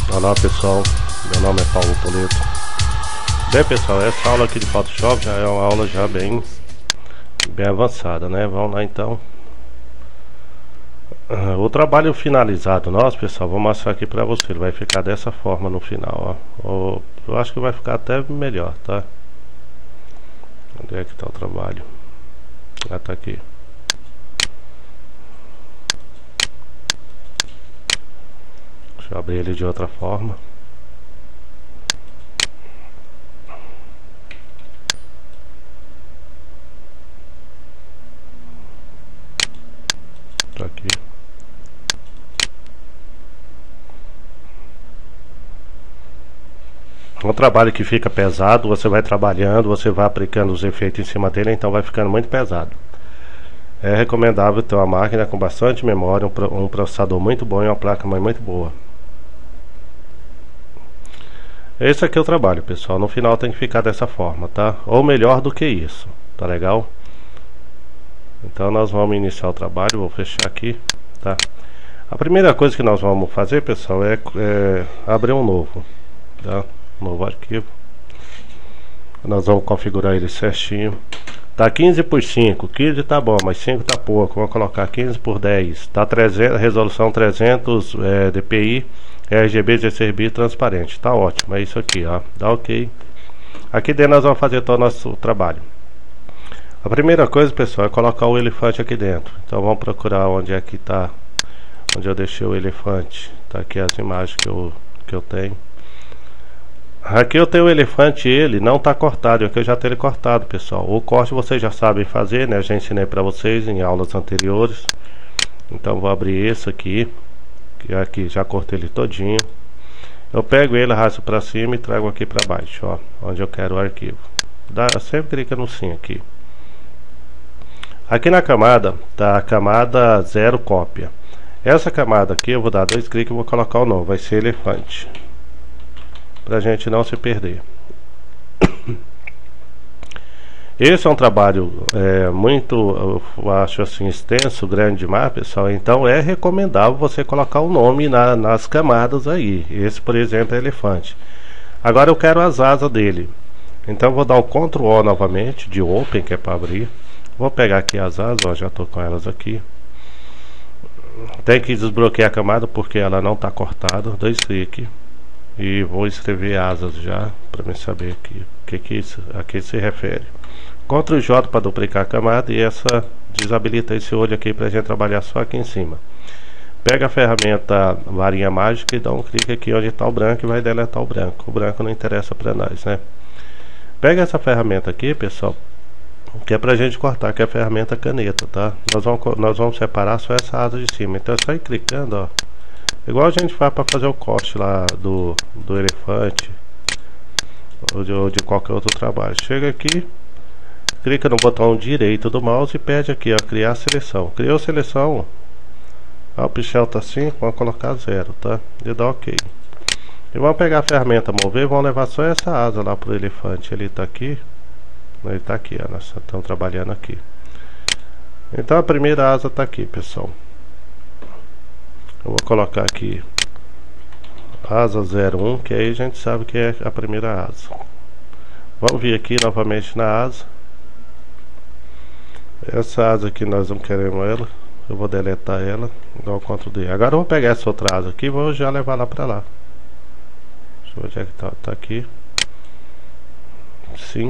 Olá pessoal, meu nome é Paulo Toledo. Bem pessoal, essa aula aqui de Photoshop já é uma aula já bem avançada, né? Vamos lá então. O trabalho finalizado nosso, pessoal, vou mostrar aqui pra você. Ele vai ficar dessa forma no final, ó. Eu acho que vai ficar até melhor, tá? Onde é que tá o trabalho? Ah, tá aqui. Deixa eu abrir ele de outra forma. Tá aqui. Um trabalho que fica pesado, você vai trabalhando, você vai aplicando os efeitos em cima dele, então vai ficando muito pesado. É recomendável ter uma máquina com bastante memória, um processador muito bom e uma placa-mãe muito boa. Esse aqui é o trabalho, pessoal. No final tem que ficar dessa forma, tá? Ou melhor do que isso, tá legal? Então nós vamos iniciar o trabalho, vou fechar aqui, tá? A primeira coisa que nós vamos fazer, pessoal, é abrir um novo, tá? Novo arquivo. Nós vamos configurar ele certinho. Tá 15 por 5, 15 tá bom, mas 5 tá pouco. Vamos colocar 15 por 10. Tá 300, resolução 300 dpi, RGB, 16 bits transparente. Tá ótimo, é isso aqui, ó. Dá ok. Aqui dentro nós vamos fazer todo o nosso trabalho. A primeira coisa, pessoal, é colocar o elefante aqui dentro. Então vamos procurar onde é que tá, onde eu deixei o elefante. Tá aqui as imagens que eu tenho. Aqui eu tenho o elefante, ele não está cortado, aqui eu já tenho ele cortado, pessoal. O corte vocês já sabem fazer, né? Eu já ensinei para vocês em aulas anteriores. Então vou abrir esse aqui, que aqui já cortei ele todinho. Eu pego ele, arrasto para cima e trago aqui para baixo, ó, onde eu quero o arquivo. Sempre clica no sim aqui. Aqui na camada, tá a camada 0 cópia. Essa camada aqui eu vou dar 2 cliques e vou colocar o nome, vai ser elefante, pra gente não se perder. Esse é um trabalho muito, eu acho assim, extenso, grande demais, pessoal. Então é recomendável você colocar o nome nas camadas aí. Esse, por exemplo, é elefante. Agora eu quero as asas dele. Então vou dar o Ctrl O novamente, de Open, que é para abrir. Vou pegar aqui as asas, ó, já estou com elas aqui. Tem que desbloquear a camada porque ela não está cortada. 2 cliques. E vou escrever asas já, para mim saber aqui, que isso aqui se refere. Ctrl J para duplicar a camada e essa desabilita esse olho aqui para a gente trabalhar só aqui em cima. Pega a ferramenta varinha mágica e dá um clique aqui onde está o branco e vai deletar o branco. O branco não interessa para nós, né? Pega essa ferramenta aqui, pessoal, que é para a gente cortar, que é a ferramenta caneta, tá? Nós vamos separar só essa asa de cima. Então é só ir clicando, ó. Igual a gente faz para fazer o corte lá do elefante ou de qualquer outro trabalho. Chega aqui, clica no botão direito do mouse e pede aqui, ó, criar seleção. Criou seleção, ó, o pincel tá assim, vamos colocar 0, tá? E dá ok. E vamos pegar a ferramenta mover e vamos levar só essa asa lá pro elefante. Ele tá aqui, ó, nós estamos trabalhando aqui. Então a primeira asa tá aqui, pessoal. Eu vou colocar aqui asa 01, que aí a gente sabe que é a primeira asa. Vamos vir aqui novamente na asa. Essa asa aqui nós não queremos ela. Eu vou deletar ela, igual o Ctrl D. Agora eu vou pegar essa outra asa aqui e vou já levar lá pra lá. Deixa eu ver onde é que tá. Tá aqui. Sim.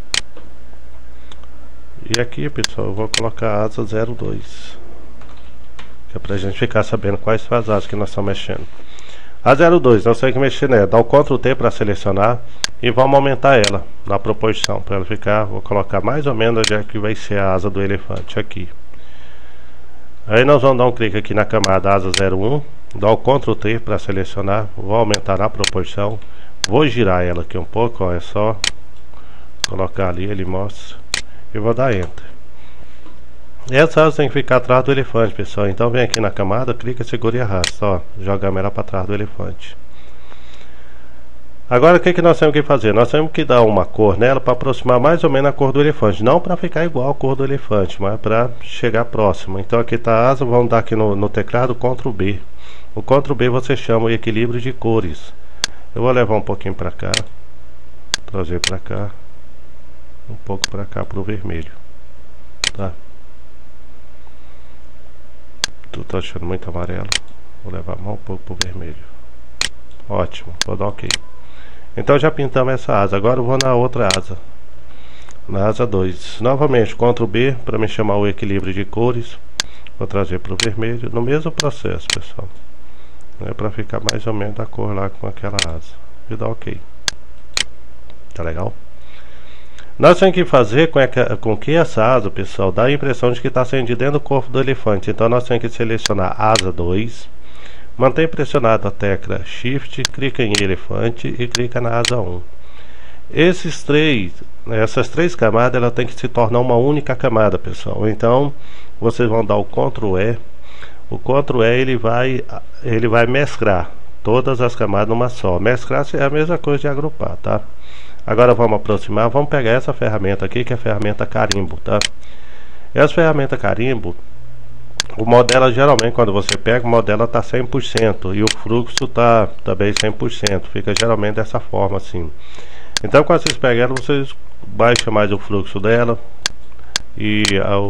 E aqui, pessoal, eu vou colocar a asa 02. Que é pra gente ficar sabendo quais são as asas que nós estamos mexendo. A 02, não sei o que mexer nela. Dá o Ctrl T para selecionar e vamos aumentar ela na proporção para ela ficar. Vou colocar mais ou menos onde é que vai ser a asa do elefante aqui. Aí nós vamos dar um clique aqui na camada asa 01, dá o Ctrl T para selecionar, vou aumentar na proporção, vou girar ela aqui um pouco, ó, é só colocar ali, ele mostra, e vou dar Enter. Essa asa tem que ficar atrás do elefante, pessoal. Então vem aqui na camada, clica, segura e arrasta, ó, joga ela para trás do elefante. Agora o que nós temos que fazer? Nós temos que dar uma cor nela para aproximar mais ou menos a cor do elefante. Não para ficar igual a cor do elefante, mas para chegar próximo. Então aqui está a asa, vamos dar aqui no teclado Ctrl B. O Ctrl B você chama o equilíbrio de cores. Eu vou levar um pouquinho para cá, trazer para cá, um pouco para cá para o vermelho. Tá? Tu tá achando muito amarelo? Vou levar mais um pouco para o vermelho. Ótimo, vou dar ok. Então já pintamos essa asa. Agora eu vou na outra asa, na asa 2. Novamente Ctrl B para me chamar o equilíbrio de cores. Vou trazer para o vermelho, no mesmo processo, pessoal. Para ficar mais ou menos da cor lá com aquela asa. E dá ok. Tá legal? Nós temos que fazer com que essa asa, pessoal, dá a impressão de que está saindo de dentro do corpo do elefante. Então nós temos que selecionar asa 2. Mantém pressionado a tecla Shift, clica em elefante e clica na asa 1. Essas três camadas, ela tem que se tornar uma única camada, pessoal. Então vocês vão dar o Ctrl E. O Ctrl E ele vai mesclar todas as camadas numa só. Mesclar é a mesma coisa de agrupar, tá? Agora vamos aproximar, vamos pegar essa ferramenta aqui, que é a ferramenta carimbo, tá? Essa ferramenta carimbo, o modelo geralmente quando você pega, o modelo está 100% e o fluxo está também 100%, fica geralmente dessa forma assim. Então quando vocês pegam ela, vocês baixam mais o fluxo dela e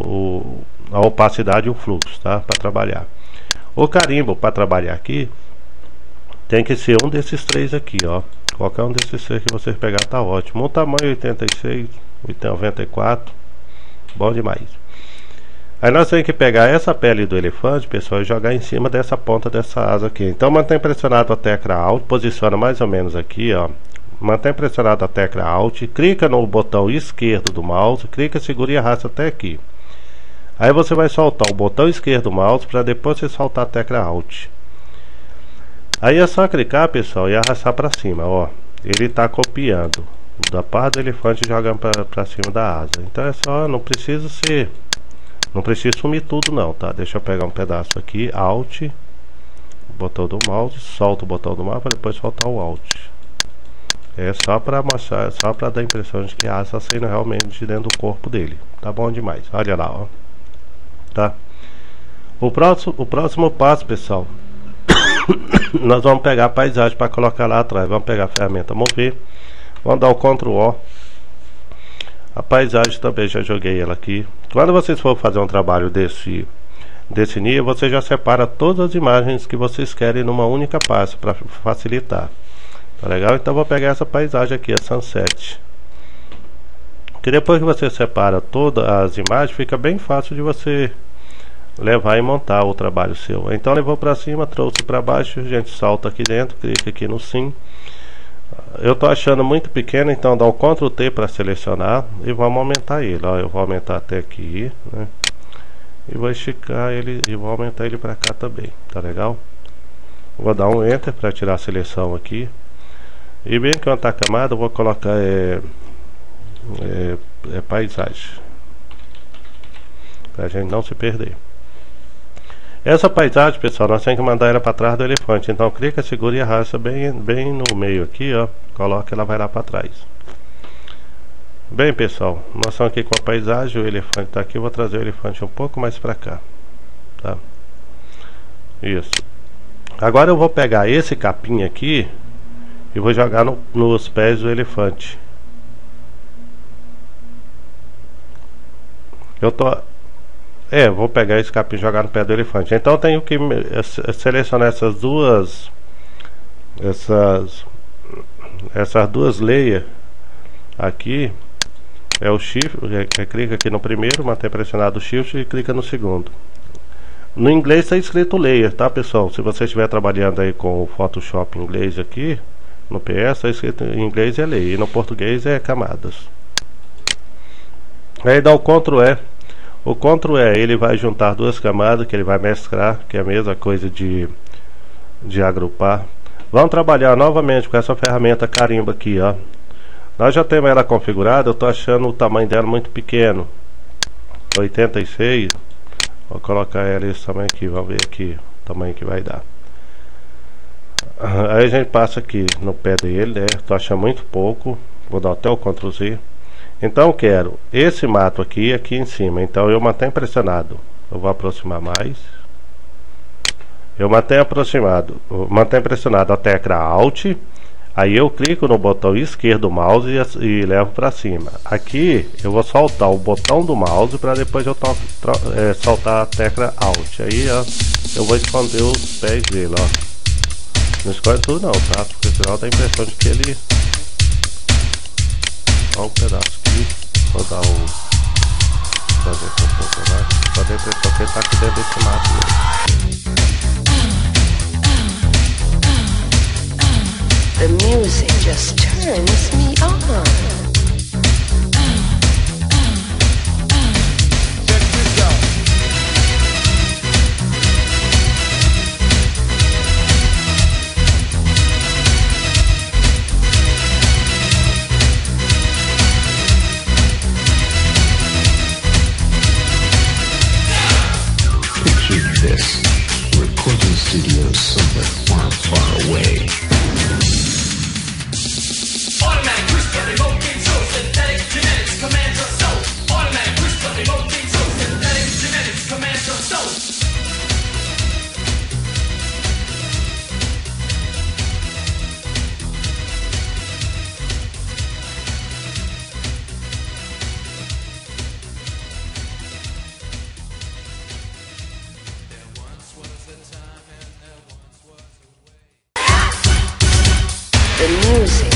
a opacidade e o fluxo, tá? Para trabalhar. O carimbo para trabalhar aqui tem que ser um desses três aqui, ó. Qualquer um desses três que vocês pegar tá ótimo. O tamanho 86, 94, bom demais. Aí nós temos que pegar essa pele do elefante, pessoal, e jogar em cima dessa ponta dessa asa aqui. Então mantém pressionado a tecla Alt, posiciona mais ou menos aqui, ó. Mantém pressionado a tecla Alt, clica no botão esquerdo do mouse, clica, segura e arrasta até aqui. Aí você vai soltar o botão esquerdo do mouse para depois você soltar a tecla Alt. Aí é só clicar, pessoal, e arrastar para cima, ó. Ele está copiando da parte do elefante e jogando para cima da asa. Então é só, não precisa sumir tudo não, tá? Deixa eu pegar um pedaço aqui, Alt, botão do mouse, solta o botão do mouse para depois soltar o Alt. É só para mostrar, só para dar a impressão de que a asa está saindo realmente de dentro do corpo dele. Tá bom demais, olha lá, ó. Tá? O próximo passo, pessoal, nós vamos pegar a paisagem para colocar lá atrás. Vamos pegar a ferramenta mover, vamos dar o Ctrl O. A paisagem também já joguei ela aqui. Quando vocês for fazer um trabalho desse nível, você já separa todas as imagens que vocês querem numa única pasta para facilitar. Tá legal? Então vou pegar essa paisagem aqui, a Sunset. Que depois que você separa todas as imagens, fica bem fácil de você levar e montar o trabalho seu. Então levou para cima, trouxe para baixo, a gente salta aqui dentro, clica aqui no sim. Eu tô achando muito pequeno, então dá o Ctrl T para selecionar e vamos aumentar ele, ó. Eu vou aumentar até aqui, né? E vou esticar ele e vou aumentar ele para cá também, tá legal? Vou dar um Enter para tirar a seleção aqui. E bem que está a camada, eu vou colocar paisagem, para a gente não se perder. Essa paisagem, pessoal, nós temos que mandar ela para trás do elefante. Então clica, segura e arrasta bem no meio aqui, ó. Coloca, ela vai lá para trás. Bem, pessoal, nós estamos aqui com a paisagem. O elefante está aqui, eu vou trazer o elefante um pouco mais para cá, tá? Isso. Agora eu vou pegar esse capim aqui e vou jogar nos pés do elefante. Vou pegar esse capim e jogar no pé do elefante. Então eu tenho que selecionar essas duas layers aqui. É o Shift, clica aqui no primeiro, mantém pressionado o Shift e clica no segundo. No inglês está escrito layer, tá, pessoal? Se você estiver trabalhando aí com o Photoshop em inglês aqui, no PS está escrito em inglês é layer, e no português é camadas. Aí dá o Ctrl E. O Ctrl E, ele vai juntar duas camadas, que ele vai mesclar, que é a mesma coisa de agrupar. Vamos trabalhar novamente com essa ferramenta carimbo aqui, ó. Nós já temos ela configurada, eu estou achando o tamanho dela muito pequeno. 86. Vou colocar ela esse tamanho aqui, vamos ver aqui o tamanho que vai dar. Aí a gente passa aqui no pé dele, né? Tô achando muito pouco. Vou dar até o Ctrl Z. Então eu quero esse mato aqui em cima. Então eu mantenho pressionado. Eu vou aproximar mais. Eu mantenho pressionado a tecla Alt. Aí eu clico no botão esquerdo do mouse e levo para cima. Aqui eu vou soltar o botão do mouse para depois eu soltar a tecla Alt. Aí ó, eu vou esconder os pés dele, ó. Não esconde tudo não, tá? Porque senão dá a impressão de que ele... Ó um pedaço aqui. Vou dar um... fazer com um pouco mais. Só dá a impressão que ele tá aqui dentro desse mato mesmo. The music just turns me on. Picture this, recording studio somewhere far, far away. Automatic CRISPR, remote control, synthetic genetics, command your soul. Automatic CRISPR, remote control, synthetic genetics, command your soul. The music